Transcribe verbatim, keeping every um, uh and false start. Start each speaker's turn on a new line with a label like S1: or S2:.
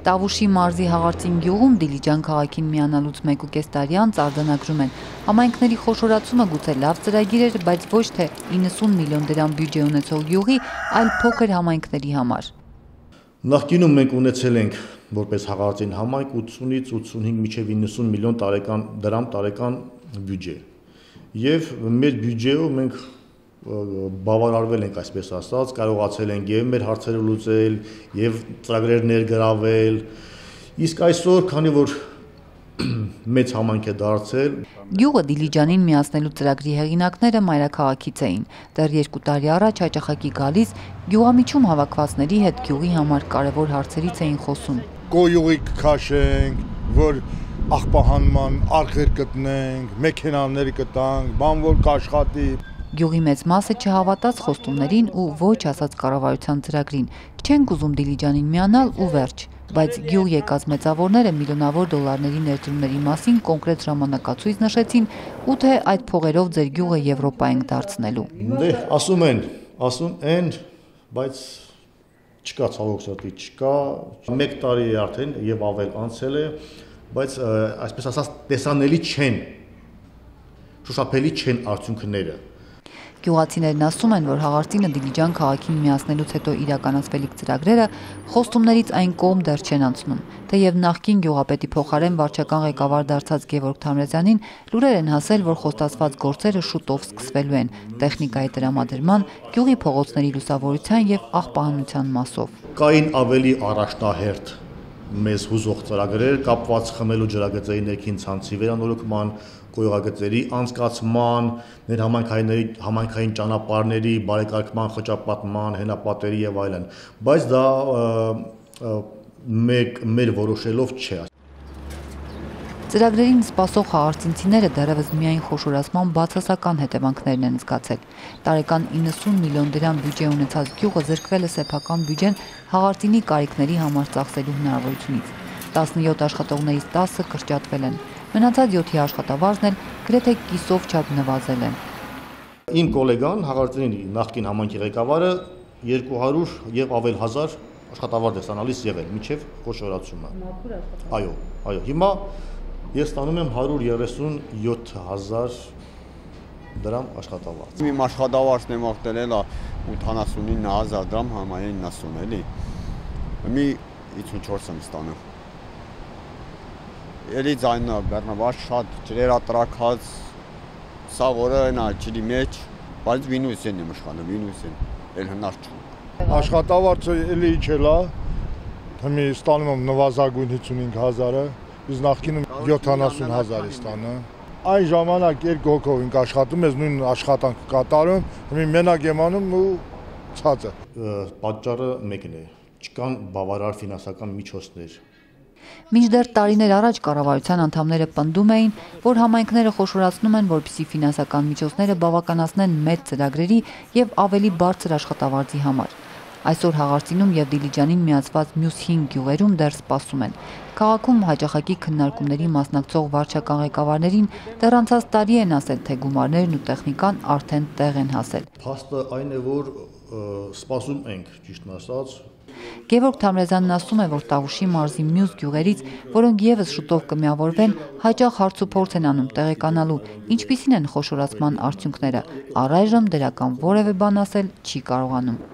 S1: Տավուշի մարզի Հաղարծին գյուղում Դիլիջան քաղաքին միանալուց մեկ ու կես տարի անց արձանագրում են. Համայնքների խոշորացումը գուցե լավ ծրագիր էր, բայց ոչ թե իննսուն միլիոն դրամ բյուջե ունեցող գյուղի, այլ փոքր համայնքների համար։
S2: Նախկինում մենք ունեցել ենք որպես Հաղարծին համայնք ութսունից ութսունհինգ մինչև իննսուն միլիոն տարեկան դրամ տարեկան բյուջե։ Եվ մեր բյուջեով մենք բավարարվել ենք, այսպես ասած, կարողացել ենք եւ մեր հարցերը լուծել, եւ ծրագրեր ներգրավել։ Իսկ այսօր, քանի որ մեծ համայնք է դարձել,
S1: գյուղը Դիլիջանին միացնելու ծրագրի հեղինակները մայրաքաղաքից էին։ Դեռ երկու տարի առաջ հաճախակի գալիս գյուղամիջում հավաքվածների հետ գյուղի համար կարևոր հարցերից էին խոսում։
S3: Գոյուղի քաշենք, որ աղբահանման արկղեր գտնենք, մեքենաներ կտանք, բան որ կաշխատի։
S1: Գյուղի մեծ մասը չհավատաց խոստումներին ու ոչ ասաց կառավարության ծրագրին, չենք ուզում Դիլիջանին միանալ ու վերջ, բայց գյուղ եկած մեծավորները միլիոնավոր դոլարների ներդրումների մասին կոնկրետ ժամանակացույց նշեցին ու թե այդ փողերով ձեր գյուղը Եվրոպա ենք դարձնելու։
S2: Դե ասում են, ասում են, բայց չկա ցավոք սրտի, չկա, մեկ տարի է արդեն եւ ավել անցել է, բայց այսպես ասած տեսանելի չեն, շոշափելի չեն արդյունքները։
S1: Գյուղացիներն ասում են, որ Հաղարծինը Դիլիջան քաղաքին միացնելուց հետո իրականացվելիք ծրագրերը խոստումներից այն կողմ դեռ չեն անցնում։ Թեև նախկին գյուղապետի փոխարեն վարչական ղեկավար դարձած Գևորգ Թամրազյանին լուրեր են հասել, որ խոստացված գործերը շուտով սկսվելու են տեխնիկայի տրամադրման, գյուղի փողոցների լուսավորության եւ աղբահանության մասով։
S2: Կային ավելի առաջնահերթ մեզ հուզող ծրագրեր կապված խմելու ջրագծերի ներքին ցանցի վերանորոգման, գոյողագծերի անցկացման, ներհամայնքային համայնքային ճանապարհների բարեկարգման, խճապատման, հենապատերի եւ այլն, բայց դա մեկ մեր որոշելով չէ։
S1: Ծրագրերին սպասող հաղարծինցիները դեռևս միայն խոշորացման բացասական հետևանքներն են զգացել։ Տարեկան իննսուն միլիոն դրամ բյուջե ունեցած գյուղը զրկվել է սեփական բյուջեն Հաղարծինի կարիքների համար ծախսելու հնարավորությունից։ տասնյոթ աշխատողներից տասը կրճատվել են։ Մնացած յոթի աշխատավարձն էլ գրեթե կիսով չափ նվազել են։
S2: Իմ գոլեգան Հաղարծինի նախկին համայնքի ղեկավարը երկու հարյուր եւ ավել հազար աշխատավարձ է ստանալիս եղել մինչեւ խոշորացումը։ Այո, այո, հիմա ես ստանում եմ հարյուր երեսունյոթ հազար դրամ աշխատավարձ։
S4: Իմ աշխատավարձն եմ աղտել ութանասունինը հազար դրամ համայնքին իննասուն էլի։ Մի հիսունչորս եմ ստանում։ Էլի ձայնը բեռնաբար շատ ջրերատրակած, սաղ օրը նա ջրի մեջ, բայց վինուսին եմ իշխանում, վինուսին, էլ հնար չուն։
S3: Աշխատավարձը էլի իջելա, թմի ստանում եմ նվազագույն հիսունհինգ հազարը, իսկ նախկինում յոթանասուն հազար է ստանում։ Այն ժամանակ երկու հոգով ենք աշխատում, ես նույն աշխատանք կատարում, հիմա մենակ եմ անում ու ցածը։
S2: Պատճառը մեկն է, չկան բավարար ֆինանսական միջոցներ։
S1: Մինչդեռ տարիներ առաջ կառավարության անդամները պնդում էին, որ համայնքները խոշորացնում են, որպեսզի ֆինանսական միջոցները բավականացնեն մեծ ծրագրերի եւ ավելի բարձր աշխատավարձի համար։ Այսօր Հաղարծինում եւ Դիլիջանին միացված մյուս հինգ գյուղերում դեռ սպասում են։ Քաղաքում հաճախակի քննարկումների մասնակցող վարչական ղեկավարներին դեռ անցած տարի են ասել, թե գումարներն ու տեխնիկան արդեն տեղ են հասել։
S2: Փաստը այն է, որ սպասում ենք, ճիշտն ասած։
S1: Գևորգ Թամրազյանն ասում է, որ Տավուշի մարզի մյուս գյուղերից, որոնք եւս շուտով կմիավորվեն, հաճախ հարց ու փորձ են անում տեղեկանալու, ինչպիսին են խոշորացման արդյունքները։ Առայժմ դրական որևէ բան ասել չի կարողանում։